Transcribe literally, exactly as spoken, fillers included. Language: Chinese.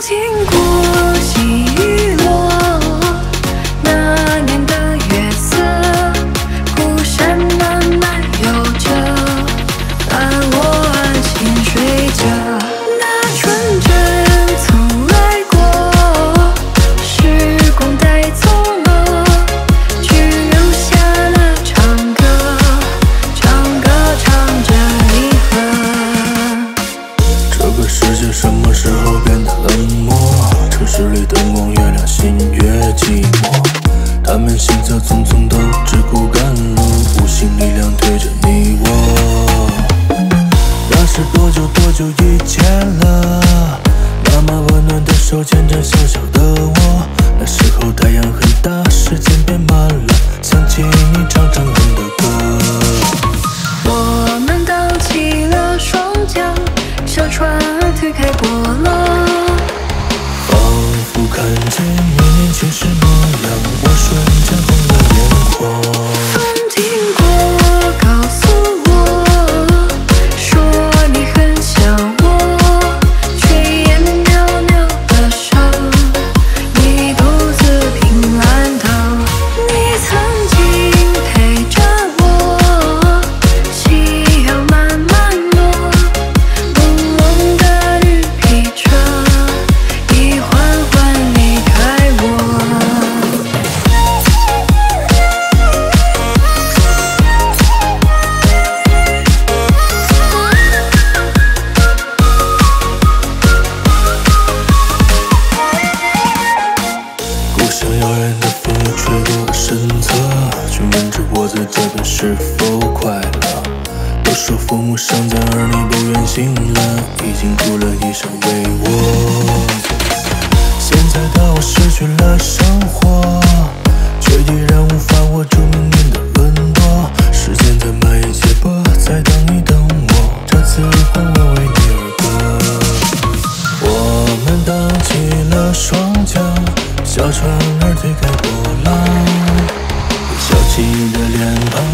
经过细雨落，那年的月色，孤山慢慢游着，伴我安心睡着。那纯真曾来过，时光带走了，只留下了唱歌，唱歌唱着离合。 这个世界什么时候变得冷漠？城市里灯光越亮，心越寂寞。他们行色匆匆，都只顾赶路，无形力量推着你我。那是多久多久以前了？那么温暖的手牵着小小的我，那时候太阳很大，时间变慢了，想起你唱唱哼的歌。 我们荡起了双桨，小船儿推开波浪， 仿佛看见你年轻时模样，我瞬间红了眼眶。 风经过告诉我，说你很想我，炊烟袅袅的声，你独自凭栏等。你曾经陪着我，夕阳慢慢落，朦胧的绿皮车，已缓缓离开我。 故乡遥远的风又吹过我身侧，询问着我在这边是否快乐。都说父母尚在，而你不远行了，已经哭了一生为我。现在的我失去了生活，却依然无法握住明年的轮廓。时间在慢一些吧，再等一等我，这次换我为你而歌。我们荡起了双桨，小船儿推开波浪，小气的脸庞